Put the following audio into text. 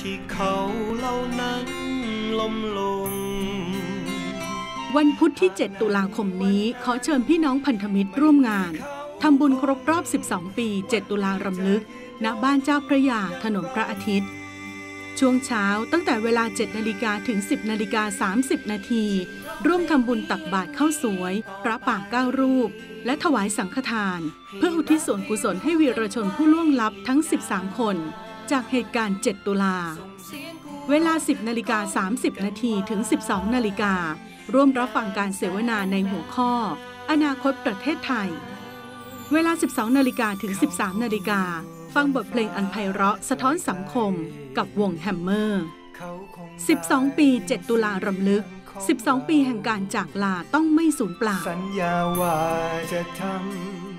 ที่เขาเหล่านั้นล้มลงวันพุธที่ 7 ตุลาคมนี้ขอเชิญพี่น้องพันธมิตรร่วมงานทำบุญครบรอบ 12 ปี 7 ตุลารำลึกณบ้านเจ้าพระยาถนนพระอาทิตย์ช่วงเช้าตั้งแต่เวลา 7 นาฬิกาถึง 10 นาฬิกา 30 นาทีร่วมทำบุญตักบาตรข้าวสวยพระป่า9 รูปและถวายสังฆทานเพื่ออุทิศส่วนกุศลให้วีรชนผู้ล่วงลับทั้ง 13 คนจากเหตุการณ์ 7 ตุลาเวลา 10 นาฬิกา 30 นาทีถึง 12 นาฬิการ่วมรับฟังการเสวนาในหัวข้ออนาคตประเทศไทยเวลา 12 นาฬิกาถึง 13 นาฬิกาฟังบทเพลงอันไพเราะสะท้อนสังคมกับวงแฮมเมอร์ 12 ปี 7 ตุลารำลึก 12 ปีแห่งการจากลาต้องไม่สูญเปล่าสัญญาว่าจะทำ